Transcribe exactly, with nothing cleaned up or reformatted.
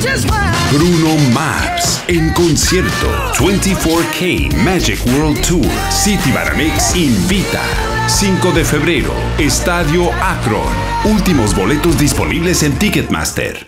Bruno Mars en concierto. veinticuatro K Magic World Tour. Citibanamex invita. cinco de febrero, Estadio Akron. Últimos boletos disponibles en Ticketmaster.